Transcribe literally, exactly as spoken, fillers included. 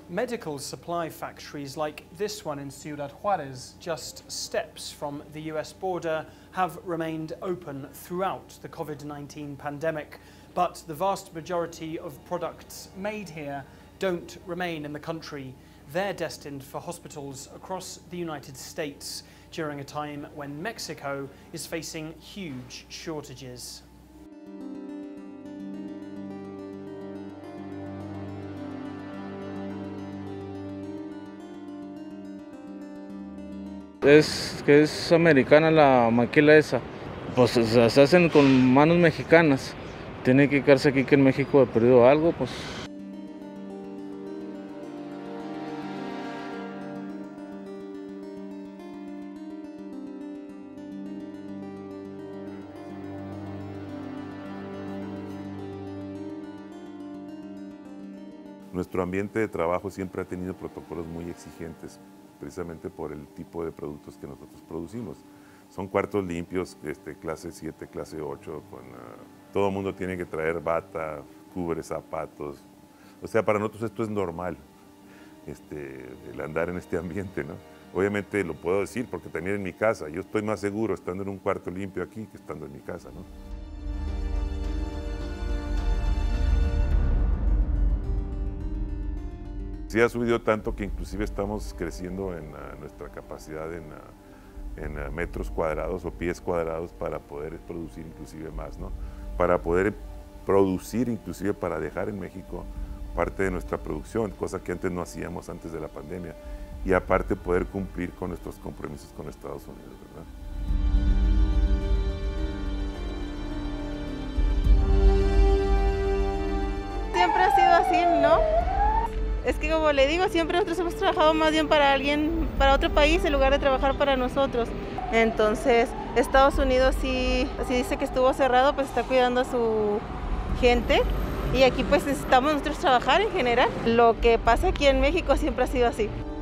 Medical supply factories like this one in Ciudad Juarez, just steps from the U S border, have remained open throughout the COVID nineteen pandemic. But the vast majority of products made here don't remain in the country. They're destined for hospitals across the United States during a time when Mexico is facing huge shortages. Es que es americana la maquila esa, pues se hacen con manos mexicanas. Tiene que quedarse aquí que en México he perdido algo, pues. Nuestro ambiente de trabajo siempre ha tenido protocolos muy exigentes, precisamente por el tipo de productos que nosotros producimos. Son cuartos limpios, este, clase siete, clase ocho, con, uh, todo el mundo tiene que traer bata, cubre, zapatos. O sea, para nosotros esto es normal, este, el andar en este ambiente, ¿no? Obviamente lo puedo decir porque también en mi casa, yo estoy más seguro estando en un cuarto limpio aquí que estando en mi casa, ¿no? Sí ha subido tanto que inclusive estamos creciendo en uh, nuestra capacidad en, uh, en uh, metros cuadrados o pies cuadrados para poder producir inclusive más, ¿no? Para poder producir inclusive para dejar en México parte de nuestra producción, cosa que antes no hacíamos antes de la pandemia, y aparte poder cumplir con nuestros compromisos con Estados Unidos, ¿verdad? Siempre ha sido así, ¿no? Es que como le digo, siempre nosotros hemos trabajado más bien para alguien, para otro país, en lugar de trabajar para nosotros. Entonces, Estados Unidos sí, sí dice que estuvo cerrado, pues está cuidando a su gente. Y aquí pues necesitamos nosotros trabajar en general. Lo que pasa aquí en México siempre ha sido así.